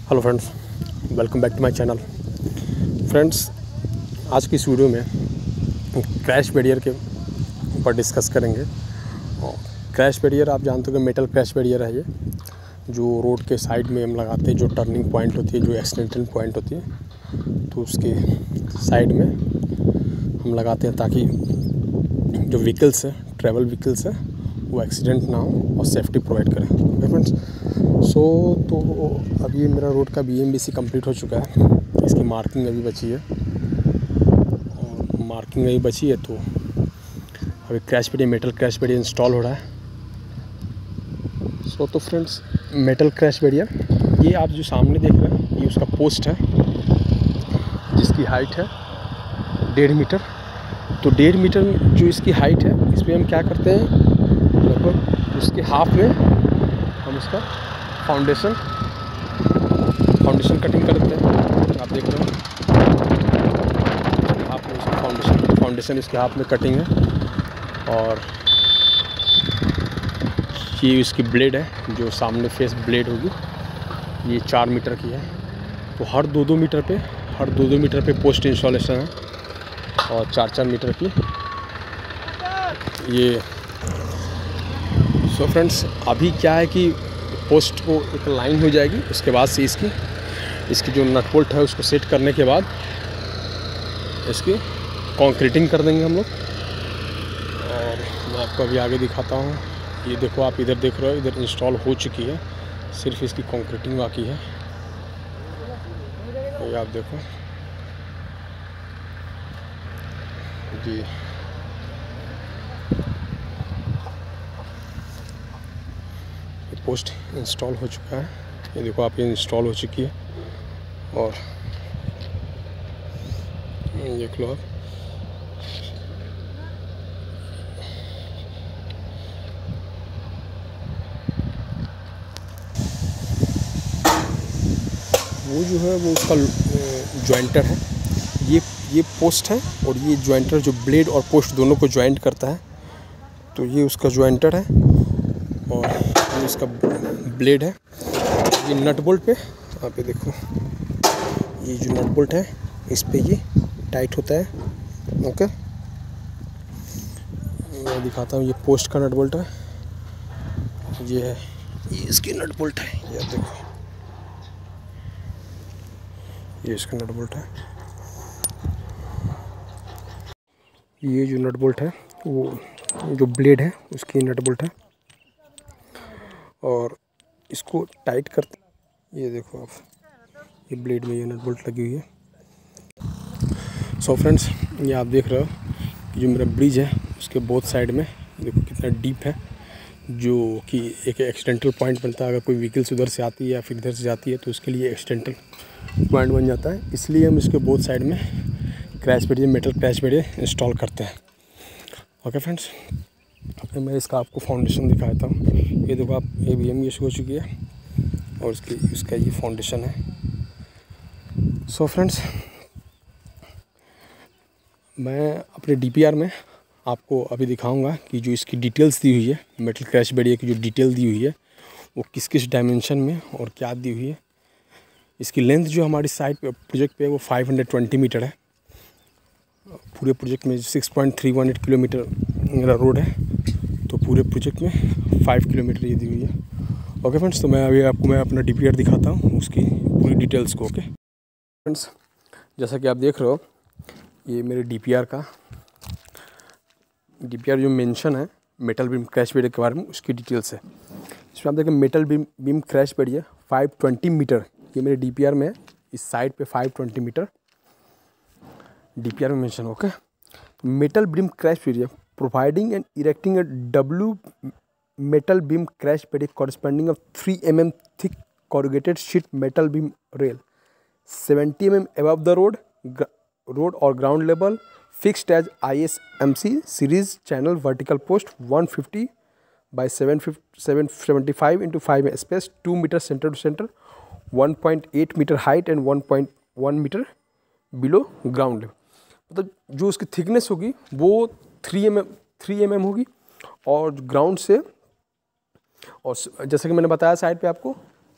Hello friends, welcome back to my channel. Friends, आज की इस वीडियो में क्रैश बैरियर के ऊपर डिस्कस करेंगे। और क्रैश बैरियर आप जानते हो कि मेटल क्रैश बैरियर है, ये जो रोड के साइड में हम लगाते हैं, जो टर्निंग पॉइंट होती है, जो एक्सीडेंटल पॉइंट होती है, तो उसके साइड में हम लगाते हैं ताकि जो व्हीकल्स है, ट्रैवल व्हीकल्स है, वो एक्सीडेंट ना हो और सेफ्टी प्रोवाइड करें। ओके फ्रेंड्स, तो अब ये मेरा रोड का BMBC कंप्लीट हो चुका है। इसकी मार्किंग अभी बची है और मार्किंग अभी बची है, तो अभी crash barrier, metal crash barrier install हो रहा है। तो फ्रेंड्स, मेटल क्रैश बैरियर, ये आप जो सामने देख रहे हैं, ये उसका पोस्ट है जिसकी हाइट है 1.5 मीटर। तो 1.5 मीटर जो इसकी हाइट है, इस पर हम क्या करते हैं, लगभग उसके हाफ में हम उसका फाउंडेशन कटिंग कर देते हैं। आप देख रहे हो, हाफ में उसका फाउंडेशन इसके हाफ में कटिंग है। और ये इसकी ब्लेड है, जो सामने फेस ब्लेड होगी, ये 4 मीटर की है। तो हर 2-2 मीटर पे पोस्ट इंस्टॉलेशन है और 4-4 मीटर की ये। सो फ्रेंड्स, अभी क्या है कि पोस्ट को एक लाइन हो जाएगी, उसके बाद से इसकी जो नट बोल्ट है उसको सेट करने के बाद इसकी कंक्रीटिंग कर देंगे हम लोग। और मैं आपको अभी आगे दिखाता हूँ। ये देखो, आप इधर देख रहे हो, इधर इंस्टॉल हो चुकी है, सिर्फ इसकी कंक्रीटिंग बाकी है। ये आप देखो जी, पोस्ट इंस्टॉल हो चुका है। ये देखो आप, ये इंस्टॉल हो चुकी है। और देख लो आप, वो जो है वो उसका जॉइंटर है। ये पोस्ट है और ये जॉइंटर जो ब्लेड और पोस्ट दोनों को जॉइंट करता है, तो ये उसका जॉइंटर है और ये उसका ब्लेड है। ये नट बोल्ट पे आप ये देखो, ये जो नट बोल्ट है इस पे ये टाइट होता है। ओके, मैं दिखाता हूँ। ये पोस्ट का नट बोल्ट है, ये इसकी नट बोल्ट है। ये देखो, ये इसका नट बोल्ट है। ये जो नट बोल्ट है, वो जो ब्लेड है उसकी नट बोल्ट है। और इसको टाइट करते, ये देखो आप, ये ब्लेड में ये नट बोल्ट लगी हुई है। सो फ्रेंड्स, ये आप देख रहे हो कि जो मेरा ब्रिज है उसके बोथ साइड में देखो कितना डीप है, जो कि एक एक्सीडेंटल पॉइंट बनता है। अगर कोई व्हीकल्स उधर से आती है या फिर इधर से जाती है, तो उसके लिए एक्सीडेंटल पॉइंट बन जाता है। इसलिए हम इसके बोथ साइड में crash barrier, metal crash barrier install करते हैं। ओके फ्रेंड्स, मैं इसका आपको फाउंडेशन दिखाता हूँ। ये देखो आप, ये BMBS हो चुकी है और इसका ये फाउंडेशन है। सो फ्रेंड्स, मैं अपने DPR में आपको अभी दिखाऊंगा कि जो इसकी डिटेल्स दी हुई है, मेटल क्रैश बैरियर की जो डिटेल दी हुई है, वो किस किस डायमेंशन में और क्या दी हुई है। इसकी लेंथ जो हमारी साइड पे प्रोजेक्ट पे है वो 520 मीटर है। पूरे प्रोजेक्ट में 6.318 किलोमीटर मेरा रोड है, तो पूरे प्रोजेक्ट में 5 किलोमीटर ये दी हुई है। ओके फ्रेंड्स, तो मैं अभी आपको अपना DPR दिखाता हूँ, उसकी पूरी डिटेल्स को। ओके फ्रेंड्स, जैसा कि आप देख रहे हो, ये मेरे DPR जो मेंशन है मेटल बीम क्रैश बैरियर के बारे में, उसकी डिटेल्स है। इसमें आप देखें, metal beam crash barrier 520 metre, ये मेरे DPR में है। इस साइड पे 520 मीटर DPR में mention. Okay, metal beam crash barrier providing and erecting a W metal beam crash barrier corresponding of 3 mm thick corrugated sheet metal beam rail 70 mm above the road or ground level, fixed as ISMC series channel vertical post 150 by 775 into 5 space, 2 meter center to center, 1.8 meter height and 1.1 meter below ground level। मतलब जो उसकी thickness होगी वो 3 mm होगी और ground से, और जैसे कि मैंने बताया साइड पे आपको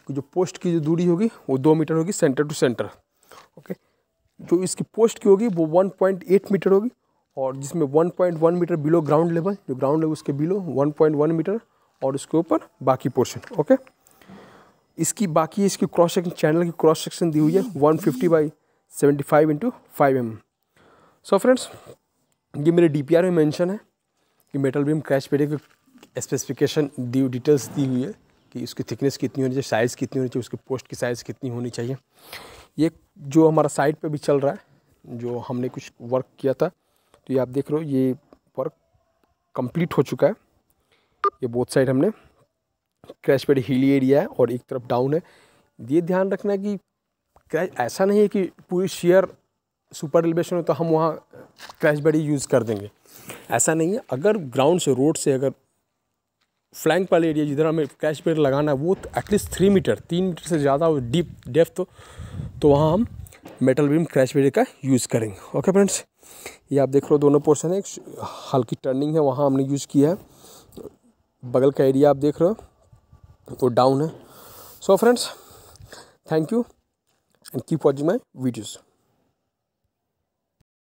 जो पोस्ट की जो दूरी होगी वो 2 मीटर होगी सेंटर टू सेंटर। ओके, जो इसकी पोस्ट की होगी वो 1.8 मीटर होगी, और जिसमें 1.1 मीटर बिलो ग्राउंड लेवल, जो ग्राउंड लेवल उसके बिलो 1.1 मीटर, और उसके ऊपर बाकी पोर्शन। ओके, इसकी बाकी इसकी क्रॉस सेक्शन, चैनल की क्रॉस सेक्शन दी हुई है 150/75 × 5 mm। सो फ्रेंड्स, ये मेरे DPR में मेंशन है कि मेटल बीम क्रैश पैड की स्पेसिफिकेशन डिटेल्स दी हुई है कि उसकी थिकनेस कितनी होनी चाहिए, साइज़ कितनी होनी चाहिए, उसकी पोस्ट की साइज़ कितनी होनी चाहिए। ये जो हमारा साइट पे भी चल रहा है, जो हमने कुछ वर्क किया था, तो ये आप देख रहे हो ये वर्क कंप्लीट हो चुका है। ये बोथ साइड हमने क्रैश पैड हिली एरिया है और एक तरफ डाउन है। ये ध्यान रखना है कि क्रैश ऐसा नहीं है कि पूरी शेयर सुपर एलिवेशन हो तो हम वहाँ क्रैश पैड ही यूज़ कर देंगे, ऐसा नहीं है। अगर ग्राउंड से, रोड से अगर फ्लैंक वाले एरिया जिधर हमें क्रैश पैड लगाना है वो एटलीस्ट 3 मीटर से ज़्यादा डीप डेप्थ हो, तो वहाँ हम मेटल बीम क्रैश पैड का यूज़ करेंगे। ओके फ्रेंड्स, ये आप देख रहे हो दोनों पोर्शन है, एक हल्की टर्निंग है वहाँ हमने यूज़ किया है। बगल का एरिया आप देख रहे हो वो डाउन है। So friends, thank you and keep watching my videos.